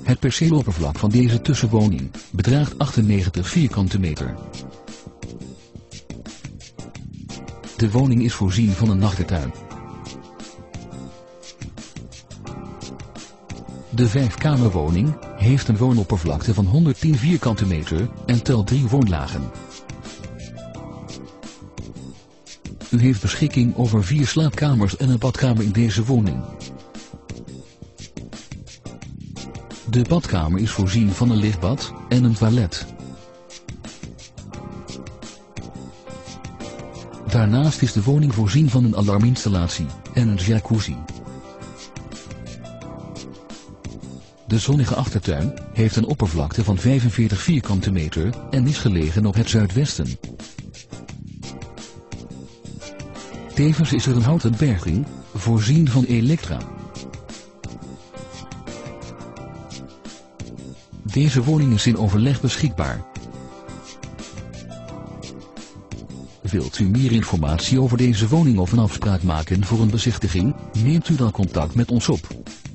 Het perceeloppervlak van deze tussenwoning bedraagt 98 vierkante meter. De woning is voorzien van een achtertuin. De 5-kamerwoning heeft een woonoppervlakte van 110 vierkante meter en telt 3 woonlagen. U heeft beschikking over 4 slaapkamers en een badkamer in deze woning. De badkamer is voorzien van een lichtbad en een toilet. Daarnaast is de woning voorzien van een alarminstallatie en een jacuzzi. De zonnige achtertuin heeft een oppervlakte van 45 vierkante meter en is gelegen op het zuidwesten. Tevens is er een houten berging, voorzien van elektra. Deze woning is in overleg beschikbaar. Wilt u meer informatie over deze woning of een afspraak maken voor een bezichtiging? Neemt u dan contact met ons op.